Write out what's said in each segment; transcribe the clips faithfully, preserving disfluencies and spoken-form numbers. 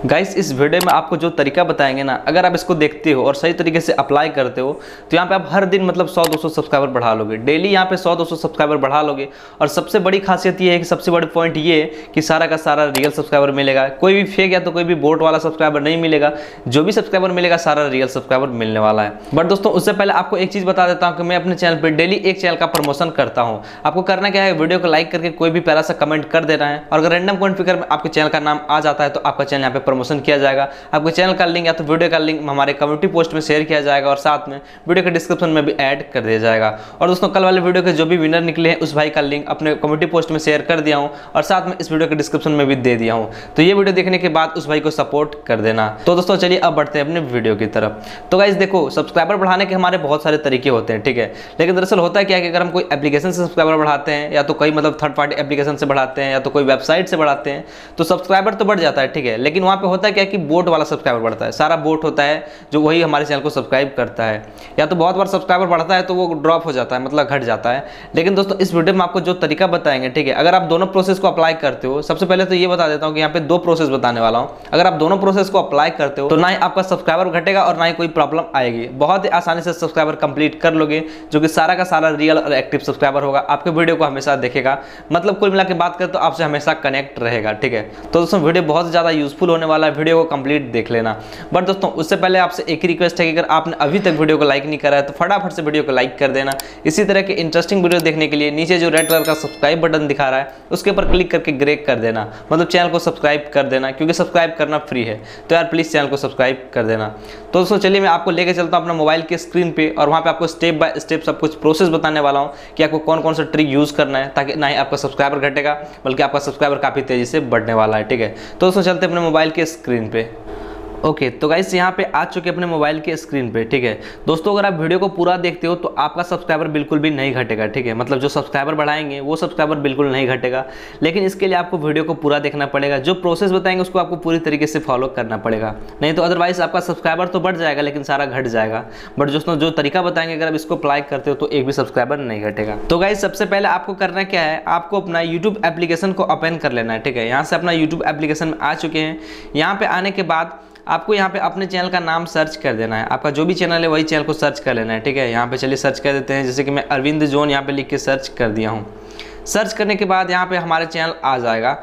Guys इस video में आपको जो तरीका बताएंगे ना, अगर आप इसको देखते हो और सही तरीके से अप्लाई करते हो तो यहाँ पे आप हर दिन मतलब सौ दो सौ सब्सक्राइबर बढ़ा लोगे। डेली यहाँ पे सौ दो सौ सब्सक्राइबर बढ़ा लोगे। और सबसे बड़ी खासियत ये है कि सबसे बड़ी पॉइंट ये है कि सारा का सारा रियल सब्सक्राइबर मिलेगा। कोई भी फेक या तो कोई भी बोट वाला सब्सक्राइबर नहीं मिलेगा। जो भी सब्सक्राइबर मिलेगा सारा रियल सब्सक्राइबर मिलने वाला है। बट दोस्तों उससे पहले आपको एक चीज़ बता देता हूँ कि मैं अपने चैनल पर डेली एक चैनल का प्रमोशन करता हूँ। आपको करना क्या है, वीडियो को लाइक करके कोई भी प्यारा सा कमेंट कर देना है। और अगर रैंडम कमेंट फिगर में आपके चैनल का नाम आ जाता है तो आपका चैनल यहाँ पे प्रमोशन किया जाएगा। आपके चैनल का लिंक या तो वीडियो का लिंक हमारे कम्युनिटी पोस्ट में शेयर किया जाएगा और साथ में वीडियो के डिस्क्रिप्शन में भी ऐड कर दिया जाएगा। और दोस्तों कल वाले वीडियो के जो भी विनर निकले हैं उस भाई का लिंक अपने कम्युनिटी पोस्ट में शेयर कर दिया हूं और साथ में इस वीडियो के डिस्क्रिप्शन में भी दे दिया हूं। तो ये वीडियो देखने के बाद उस भाई को सपोर्ट कर देना। तो दोस्तों चलिए अब बढ़ते हैं अपने वीडियो की तरफ। तो गाइस देखो, सब्सक्राइबर बढ़ाने के हमारे बहुत सारे तरीके होते हैं, ठीक है। लेकिन दरअसल होता है क्या है कि अगर हम कोई एप्लीकेशन से सब्सक्राइबर बढ़ाते हैं या तो कोई मतलब थर्ड पार्टी एप्लीकेशन से बढ़ाते हैं या तो कोई वेबसाइट से बढ़ाते हैं तो सब्सक्राइबर तो बढ़ जाता है, ठीक है। लेकिन वहाँ पे होता है क्या कि बोट वाला सब्सक्राइबर बढ़ता है। सारा बोट होता है जो वही हमारे चैनल को सब्सक्राइब करता है। या तो बहुत बार सब्सक्राइबर बढ़ता है तो वो ड्रॉप हो जाता है, मतलब घट जाता है। लेकिन दोस्तों इस वीडियो में आपको जो तरीका बताएंगे, ठीक है, अगर आप दोनों प्रोसेस को अप्लाई करते हो, सबसे पहले तो ये बता देता हूँ कि यहाँ पे दो प्रोसेस बताने वाला हूँ। अगर आप दोनों प्रोसेस को अप्लाई करते हो तो ना ही आपका सब्सक्राइबर घटेगा और ना ही कोई प्रॉब्लम आएगी। बहुत ही आसानी से सब्सक्राइबर कंप्लीट कर लोगे, जो कि सारा का सारा रियल और एक्टिव सब्सक्राइबर होगा। आपके वीडियो को हमेशा देखेगा, मतलब कुल मिला के बात करें तो आपसे हमेशा कनेक्ट रहेगा, ठीक है। तो दोस्तों वीडियो बहुत ज़्यादा यूजफुल होने वाला है, वीडियो को कंप्लीट देख लेना। बट दोस्तों उससे पहले आपसे एक ही रिक्वेस्ट है कि अगर आपने अभी तक वीडियो को लाइक नहीं करा है तो फटाफट से वीडियो को लाइक कर देना। इसी तरह के इंटरेस्टिंग वीडियो देखने के लिए नीचे जो रेड कलर का सब्सक्राइब बटन दिखा रहा है उसके ऊपर क्लिक करके ग्रेक कर देना, मतलब चैनल को सब्सक्राइब कर देना, क्योंकि सब्सक्राइब करना फ्री है। तो यार प्लीज़ चैनल को सब्सक्राइब कर देना। तो दोस्तों चलिए मैं आपको लेकर चलता हूँ अपना मोबाइल के स्क्रीन पे और वहाँ पे आपको स्टेप बाय स्टेप सब कुछ प्रोसेस बताने वाला हूँ कि आपको कौन कौन सा ट्रिक यूज़ करना है, ताकि ना ही आपका सब्सक्राइबर घटेगा बल्कि आपका सब्सक्राइबर काफ़ी तेज़ी से बढ़ने वाला है, ठीक है। तो दोस्तों चलते हैं अपने मोबाइल के स्क्रीन पे। ओके okay, तो गाइस यहाँ पे आ चुके अपने मोबाइल के स्क्रीन पे, ठीक है। दोस्तों अगर आप वीडियो को पूरा देखते हो तो आपका सब्सक्राइबर बिल्कुल भी नहीं घटेगा, ठीक है। मतलब जो सब्सक्राइबर बढ़ाएंगे वो सब्सक्राइबर बिल्कुल नहीं घटेगा। लेकिन इसके लिए आपको वीडियो को पूरा देखना पड़ेगा। जो प्रोसेस बताएंगे उसको आपको पूरी तरीके से फॉलो करना पड़ेगा, नहीं तो अदरवाइज आपका सब्सक्राइबर तो बढ़ जाएगा लेकिन सारा घट जाएगा। बट दोस्तों जो तरीका बताएंगे अगर आप इसको अप्लाई करते हो तो एक भी सब्सक्राइबर नहीं घटेगा। तो गाइस सबसे पहले आपको करना क्या है, आपको अपना यूट्यूब एप्लीकेशन को ओपन कर लेना है, ठीक है। यहाँ से अपना यूट्यूब एप्लीकेशन में आ चुके हैं। यहाँ पे आने के बाद आपको यहाँ पे अपने चैनल का नाम सर्च कर देना है। आपका जो भी चैनल है वही चैनल को सर्च कर लेना है, ठीक है। यहाँ पे चलिए सर्च कर देते हैं। जैसे कि मैं अरविंद जोन यहाँ पे लिख के सर्च कर दिया हूँ। सर्च करने के बाद यहाँ पे हमारे चैनल आ जाएगा।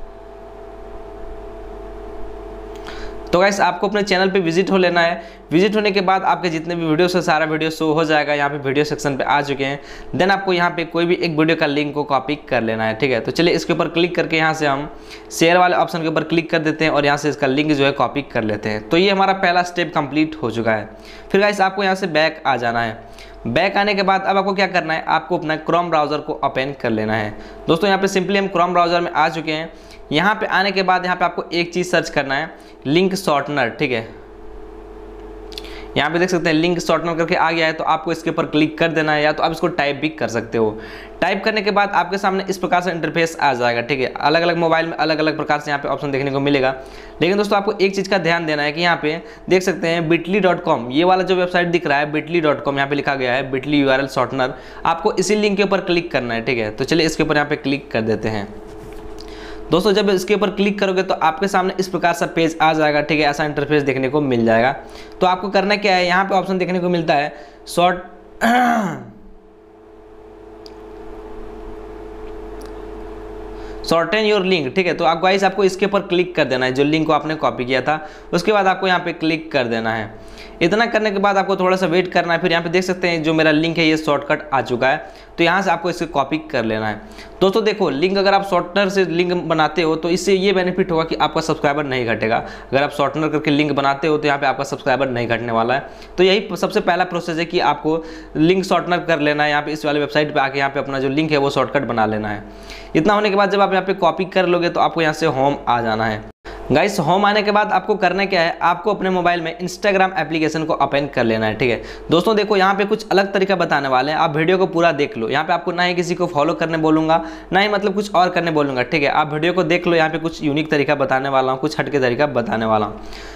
तो गाइस आपको अपने चैनल पे विजिट हो लेना है। विजिट होने के बाद आपके जितने भी वीडियोस है सारा वीडियो शो हो जाएगा। यहाँ पे वीडियो सेक्शन पे आ चुके हैं। देन आपको यहाँ पे कोई भी एक वीडियो का लिंक को कॉपी कर लेना है, ठीक है। तो चलिए इसके ऊपर क्लिक करके यहाँ से हम शेयर वाले ऑप्शन के ऊपर क्लिक कर देते हैं और यहाँ से इसका लिंक जो है कॉपी कर लेते हैं। तो ये हमारा पहला स्टेप कंप्लीट हो चुका है। फिर गाइस आपको यहाँ से बैक आ जाना है। बैक आने के बाद अब आपको क्या करना है, आपको अपना क्रोम ब्राउज़र को ओपन कर लेना है। दोस्तों यहाँ पे सिंपली हम क्रोम ब्राउज़र में आ चुके हैं। यहाँ पे आने के बाद यहाँ पे आपको एक चीज़ सर्च करना है, लिंक शॉर्टनर, ठीक है। यहाँ पे देख सकते हैं लिंक शॉर्टनर करके आ गया है। तो आपको इसके ऊपर क्लिक कर देना है, या तो आप इसको टाइप भी कर सकते हो। टाइप करने के बाद आपके सामने इस प्रकार से इंटरफेस आ जाएगा, ठीक है। अलग अलग मोबाइल में अलग अलग प्रकार से यहाँ पे ऑप्शन देखने को मिलेगा। लेकिन दोस्तों आपको एक चीज़ का ध्यान देना है कि यहाँ पे देख सकते हैं बिटली डॉट कॉम, ये वाला जो वेबसाइट दिख रहा है बिटली डॉट कॉम, यहाँ पे लिखा गया है Bitly U R L shortener. आपको इसी लिंक के ऊपर क्लिक करना है, ठीक है। तो चलिए इसके ऊपर यहाँ पे क्लिक कर देते हैं। दोस्तों जब इसके ऊपर क्लिक करोगे तो आपके सामने इस प्रकार सा पेज आ जाएगा, ठीक है। ऐसा इंटरफेस देखने को मिल जाएगा। तो आपको करना क्या है, यहाँ पे ऑप्शन देखने को मिलता है शॉर्ट शॉर्टन योर लिंक, ठीक है। तो आप गाइस आपको इसके ऊपर क्लिक कर देना है, जो लिंक को आपने कॉपी किया था। उसके बाद आपको यहाँ पे क्लिक कर देना है। इतना करने के बाद आपको थोड़ा सा वेट करना है। फिर यहाँ पे देख सकते हैं जो मेरा लिंक है ये शॉर्टकट आ चुका है। तो यहाँ से आपको इसे कॉपी कर लेना है। दोस्तों देखो, लिंक अगर आप शॉर्टनर से लिंक बनाते हो तो इससे ये बेनिफिट होगा कि आपका सब्सक्राइबर नहीं घटेगा। अगर आप शॉर्टनर करके लिंक बनाते हो तो यहाँ पे आपका सब्सक्राइबर नहीं घटने वाला है। तो यही सबसे पहला प्रोसेस है कि आपको लिंक शॉर्टनर कर लेना है। यहाँ पे इस वाले वेबसाइट पर आके यहाँ पे अपना जो लिंक है वो शॉर्टकट बना लेना है। इतना होने के बाद जब आप यहाँ पे कॉपी कर लोगे तो आपको यहाँ से होम आ जाना है। गाइस होम आने के बाद आपको करना क्या है, आपको अपने मोबाइल में इंस्टाग्राम एप्लीकेशन को ओपन कर लेना है, ठीक है। दोस्तों देखो यहाँ पे कुछ अलग तरीका बताने वाले हैं, आप वीडियो को पूरा देख लो। यहाँ पे आपको ना ही किसी को फॉलो करने बोलूँगा, ना ही मतलब कुछ और करने बोलूँगा, ठीक है। आप वीडियो को देख लो, यहाँ पे कुछ यूनिक तरीका बताने वाला हूँ, कुछ हटके तरीका बताने वाला हूँ।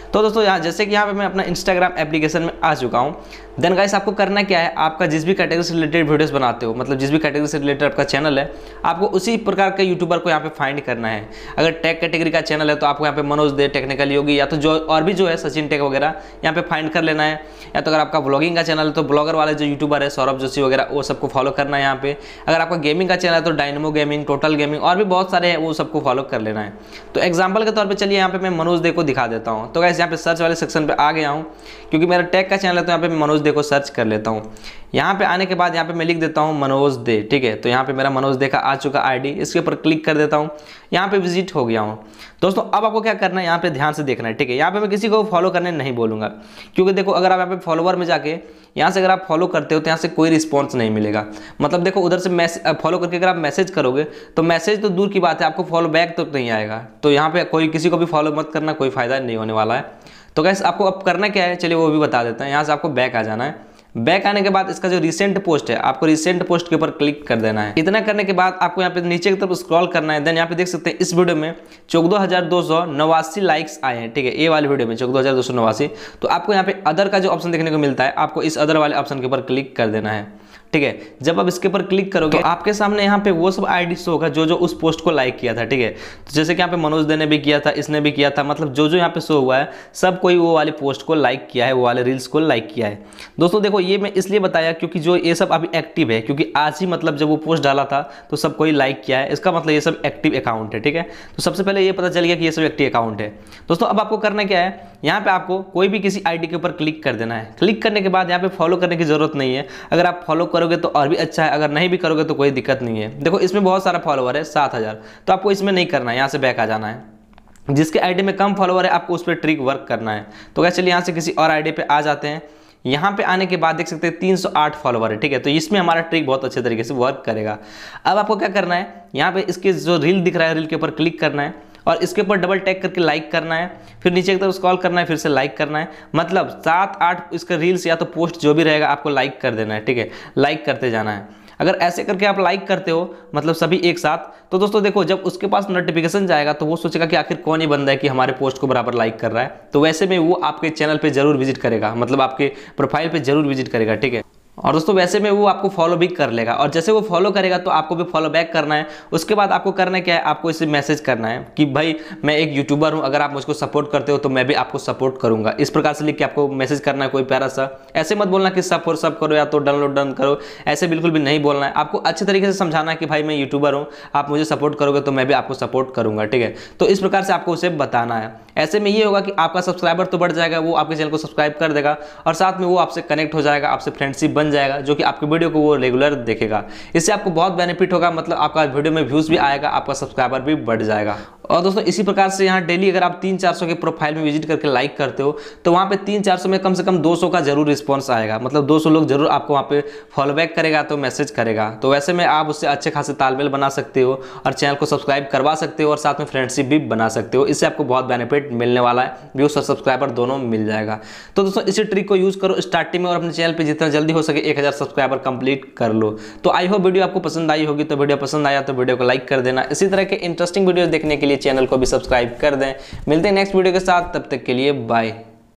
तो दोस्तों यहाँ जैसे कि यहाँ पे मैं अपना इंस्टाग्राम एप्लीकेशन में आ चुका हूँ। देन गाइस आपको करना क्या है, आपका जिस भी कैटेगरी से रिलेटेड वीडियोस बनाते हो, मतलब जिस भी कैटेगरी से रिलेटेड आपका चैनल है, आपको उसी प्रकार के यूट्यूबर को यहाँ पे फाइंड करना है। अगर टेक कैटेगरी का चैनल है तो आपको यहाँ पे मनोज दे, टेक्निकल योगी, या तो जो और भी जो है सचिन टेक वगैरह यहाँ पे फाइंड कर लेना है। या तो अगर आपका ब्लॉगिंग का चैनल है तो ब्लॉगर वाले जो यूट्यूबर है सौरभ जोशी वगैरह, वो सबको फॉलो करना है यहाँ पे। अगर आपका गेमिंग का चैनल है तो डायनमो गेमिंग, टोटल गेमिंग और भी बहुत सारे हैं, वो सबको फॉलो कर लेना है। तो एग्जाम्पल के तौर पर चलिए यहाँ पे मैं मनोज दे को दिखा देता हूँ। तो गाइस यहाँ पे सर्च वाले सेक्शन पे आ गया हूँ, क्योंकि मेरा टेक का चैनल है तो यहाँ पे मैं मनोज दे को सर्च कर लेता हूँ। यहाँ पे आने के बाद यहाँ पे मैं लिख देता हूँ मनोज दे, ठीक है। तो यहाँ पे मेरा मनोज दे का आ चुका आईडी, इसके ऊपर क्लिक कर देता हूँ, यहाँ पे विजिट हो गया हूँ। दोस्तों अब आपको क्या करना है, यहाँ पे ध्यान से देखना है, ठीक है। यहाँ पे मैं किसी को फॉलो करने नहीं बोलूँगा, क्योंकि देखो अगर आप यहाँ पे फॉलोवर में जाके यहाँ से अगर आप फॉलो करते हो तो यहाँ से कोई रिस्पॉन्स नहीं मिलेगा। मतलब देखो उधर से मैसेज फॉलो करके अगर आप मैसेज करोगे तो मैसेज तो दूर की बात है, आपको फॉलो बैक तो नहीं आएगा। तो यहाँ पे कोई किसी को भी फॉलो मत करना, कोई फायदा नहीं होने वाला है। तो गाइस आपको अब करना क्या है, चलिए वो भी बता देते हैं। यहाँ से आपको बैक आ जाना है। बैक आने के बाद इसका जो रिसेंट पोस्ट है, आपको रिसेंट पोस्ट के ऊपर क्लिक कर देना है। इतना करने के बाद आपको यहाँ पे नीचे की तरफ स्क्रॉल करना है। देन यहाँ पे देख सकते हैं इस वीडियो में चौदह हजार दो सौ नवासी लाइक्स आए हैं, ठीक है। ये वाली वीडियो में चौदह हजार दो सौ नवासी। तो आपको यहाँ पे अदर का जो ऑप्शन देखने को मिलता है, आपको इस अदर वाले ऑप्शन के ऊपर क्लिक कर देना है, ठीक है। जब आप इसके ऊपर क्लिक करोगे तो आपके सामने यहाँ पे वो सब आईडी शो होगा जो जो उस पोस्ट को लाइक किया था, ठीक है। तो जैसे कि यहाँ पे मनोज दे ने भी किया था, इसने भी किया था, मतलब जो जो यहाँ पे शो हुआ है सब कोई वो वाली पोस्ट को लाइक किया है, वो वाले रील्स को लाइक किया है। दोस्तों देखो ये मैं इसलिए बताया क्योंकि जो ये सब अभी एक्टिव है, क्योंकि आज ही मतलब जब वो पोस्ट डाला था तो सब कोई लाइक किया है, इसका मतलब ये सब एक्टिव अकाउंट है, ठीक है। तो सबसे पहले ये पता चल गया कि ये सब एक्टिव अकाउंट है। दोस्तों अब आपको करना क्या है, यहाँ पे आपको कोई भी किसी आईडी के ऊपर क्लिक कर देना है। क्लिक करने के बाद यहाँ पे फॉलो करने की जरूरत नहीं है। अगर आप फॉलो करोगे तो और भी अच्छा है, अगर नहीं भी करोगे तो कोई दिक्कत नहीं है। देखो इसमें बहुत सारा फॉलोवर है, सात हजार, तो आपको इसमें नहीं करना है, यहाँ से बैक आ जाना है। जिसके आईडी में कम फॉलोवर है आपको उस पर ट्रिक वर्क करना है। तो क्या चलिए यहाँ से किसी और आईडी पे आ जाते हैं। यहाँ पे आने के बाद देख सकते हैं तीन सौ आठ फॉलोवर है, ठीक है। तो इसमें हमारा ट्रिक बहुत अच्छे तरीके से वर्क करेगा। अब आपको क्या करना है, यहाँ पे इसके जो रील दिख रहा है रील के ऊपर क्लिक करना है और इसके ऊपर डबल टैग करके लाइक करना है, फिर नीचे की तरफ स्क्रॉल करना है, फिर से लाइक करना है। मतलब सात आठ इसका रील्स या तो पोस्ट जो भी रहेगा आपको लाइक कर देना है, ठीक है। लाइक करते जाना है। अगर ऐसे करके आप लाइक करते हो मतलब सभी एक साथ, तो दोस्तों देखो जब उसके पास नोटिफिकेशन जाएगा तो वो सोचेगा कि आखिर कौन ही बंदा है कि हमारे पोस्ट को बराबर लाइक कर रहा है। तो वैसे में वो आपके चैनल पे जरूर विजिट करेगा, मतलब आपके प्रोफाइल पे जरूर विजिट करेगा, ठीक है। और दोस्तों वैसे में वो आपको फॉलो भी कर लेगा, और जैसे वो फॉलो करेगा तो आपको भी फॉलो बैक करना है। उसके बाद आपको करना क्या है, आपको इसे मैसेज करना है कि भाई मैं एक यूट्यूबर हूं, अगर आप मुझको सपोर्ट करते हो तो मैं भी आपको सपोर्ट करूंगा। इस प्रकार से लिख के आपको मैसेज करना है कोई प्यारा सा। ऐसे मत बोलना कि सब और सब करो या तो डाउनलोड डन करो, ऐसे बिल्कुल भी नहीं बोलना है। आपको अच्छे तरीके से समझाना है कि भाई मैं यूट्यूबर हूँ, आप मुझे सपोर्ट करोगे तो मैं भी आपको सपोर्ट करूंगा, ठीक है। तो इस प्रकार से आपको उसे बताना है। ऐसे में ये होगा कि आपका सब्सक्राइबर तो बढ़ जाएगा, वो आपके चैनल को सब्सक्राइब कर देगा और साथ में वो आपसे कनेक्ट हो जाएगा, आपसे फ्रेंडशिप बन जाएगा, जो कि आपके वीडियो को वो रेगुलर देखेगा। इससे आपको बहुत बेनिफिट होगा, मतलब आपका वीडियो में व्यूज भी आएगा, आपका सब्सक्राइबर भी बढ़ जाएगा। और दोस्तों इसी प्रकार से यहाँ डेली अगर आप तीन चार सौ के प्रोफाइल में विजिट करके लाइक करते हो तो वहाँ पे तीन चार सौ में कम से कम दो सौ का जरूर रिस्पॉन्स आएगा, मतलब दो सौ लोग जरूर आपको वहाँ पे फॉलो बैक करेगा तो मैसेज करेगा। तो वैसे में आप उससे अच्छे खासे तालमेल बना सकते हो और चैनल को सब्सक्राइब करवा सकते हो और साथ में फ्रेंडशिप भी बना सकते हो। इससे आपको बहुत बेनिफिट मिलने वाला है, व्यूज और सब्सक्राइबर दोनों मिल जाएगा। तो दोस्तों इसी ट्रिक को यूज करो स्टार्टिंग में और अपने चैनल पर जितना जल्दी हो सके एक हजार सब्सक्राइबर कंप्लीट कर लो। तो आई होप वीडियो आपको पसंद आई होगी। तो वीडियो पसंद आया तो वीडियो को लाइक कर देना। इसी तरह के इंटरेस्टिंग वीडियो देखने के लिए चैनल को भी सब्सक्राइब कर दें। मिलते हैं नेक्स्ट वीडियो के साथ, तब तक के लिए बाय।